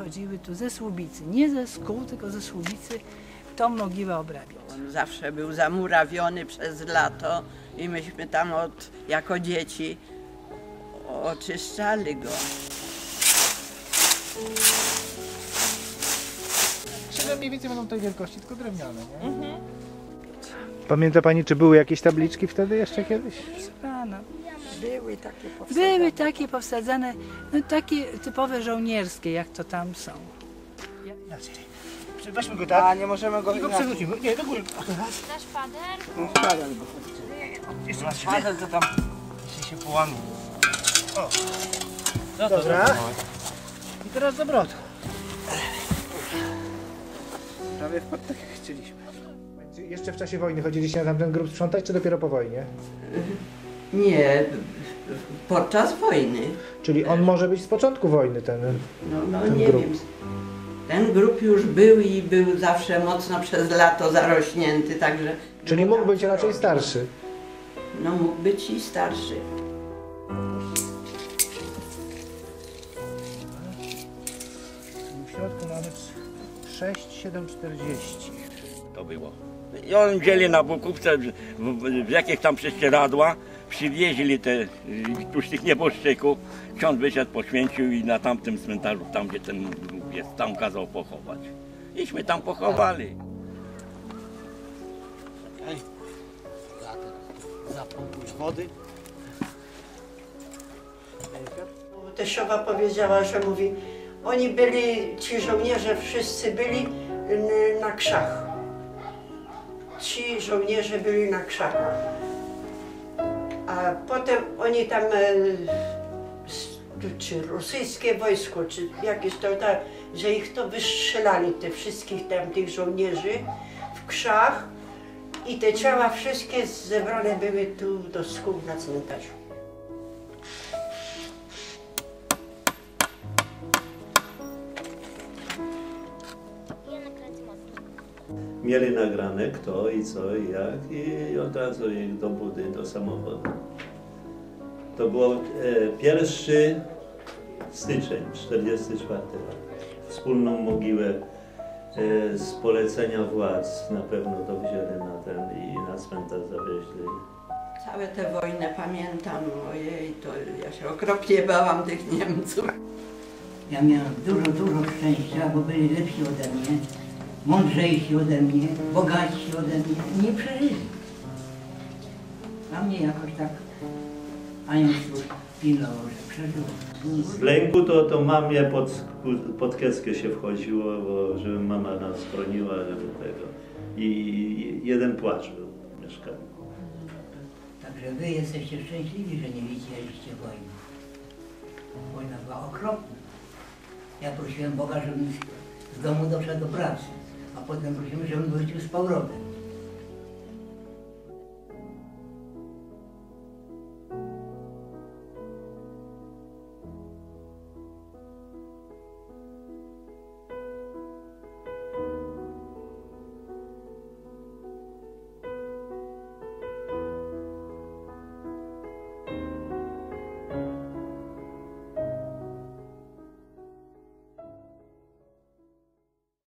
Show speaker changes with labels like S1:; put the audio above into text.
S1: przychodziły tu ze Słubicy, nie ze Skół, tylko ze Słubicy, tą mogiłę obrabiać.
S2: On zawsze był zamurawiony przez lato i myśmy tam jako dzieci oczyszczali go.
S3: Krzyże mniej więcej będą tej wielkości, tylko drewniane, nie?
S4: Pamięta pani, czy były jakieś tabliczki wtedy jeszcze kiedyś?
S1: Pana.
S5: Były takie powsadzane.
S1: Były takie powsadzane, no takie typowe żołnierskie, jak to tam są.
S4: Weźmy go tak.
S3: A nie możemy go
S4: I go przewrócimy. Nie, do góry.
S6: Na szpader?
S3: No szpader go.
S4: Jeszcze
S3: Na szpader to tam się połamie.
S4: O. Dobra. I teraz do brodu. Prawie wpadł tak jak chcieliśmy. Jeszcze w czasie wojny chodziliście na tamten grób sprzątać, czy dopiero po wojnie?
S2: Nie, podczas wojny.
S4: Czyli on może być z początku wojny, ten ten
S2: Nie
S4: grób.
S2: wiem. Ten grób już był i był zawsze mocno przez lato zarośnięty, także...
S4: Czyli mógł być raczej starszy.
S2: No mógł być i starszy.
S4: W środku mamy 6,740.
S7: To było. I oni wzięli na Bukówce w jakieś tam prześcieradła, przywieźli tuż tych nieboszczyków. Ksiądz wyszedł, poświęcił i na tamtym cmentarzu, tam gdzie ten grób jest, tam kazał pochować. Iśmy tam pochowali.
S3: Zapompuj wody.
S5: Teściowa powiedziała, że mówi, oni byli, ci żołnierze wszyscy byli na krzach. Ci żołnierze byli na krzakach. A potem oni tam, czy rosyjskie wojsko, czy jakieś to tak, że ich to wystrzelali, te wszystkich tam tych żołnierzy w krzach i te ciała wszystkie zebrane były tu do Skół na cmentarzu.
S8: Mieli nagrane kto i co i jak i od razu ich do budy, do samochodu. To było 1 styczeń 1944 rok. Wspólną mogiłę z polecenia władz na pewno to wzięli na ten i na cmentarz zawieźli.
S2: Całe tę wojnę pamiętam, ojej, to ja się okropnie bałam tych Niemców.
S9: Ja miałam dużo szczęścia, bo byli lepsi ode mnie, mądrzejsi ode mnie, bogatsi ode mnie. Nie przeżyli. A mnie jakoś tak anioł pilnował, że przeżyło.
S8: Z lęku to mamie pod kieckę się wchodziło, bo żeby mama nas broniła, żeby tego. I jeden płacz był w mieszkaniu.
S9: Także wy jesteście szczęśliwi, że nie widzieliście wojny. Wojna była okropna. Ja prosiłem Boga, żebym z domu doszedł do pracy, a potem prosiłem, żebym wrócił z powrotem.